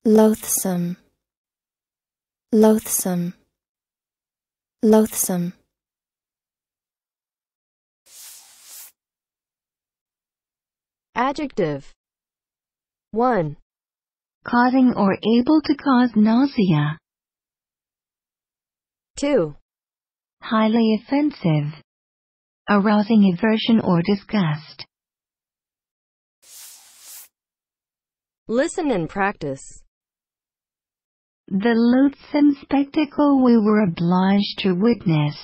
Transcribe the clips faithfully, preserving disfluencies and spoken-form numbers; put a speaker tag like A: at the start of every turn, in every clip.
A: Loathsome, loathsome, loathsome.
B: Adjective. one.
C: Causing or able to cause nausea.
B: two.
C: Highly offensive. Arousing aversion or disgust.
B: Listen and practice.
C: The loathsome spectacle we were obliged to witness.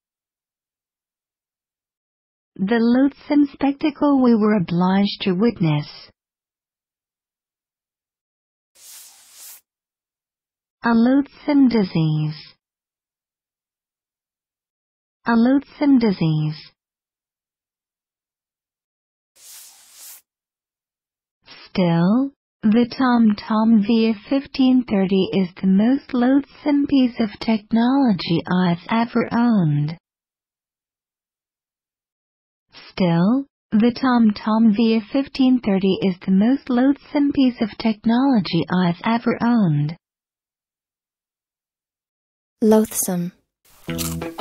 C: The loathsome spectacle we were obliged to witness. A loathsome disease. A loathsome disease. Still, the TomTom V fifteen thirty is the most loathsome piece of technology I've ever owned. Still, the TomTom V fifteen thirty is the most loathsome piece of technology I've ever owned.
A: Loathsome.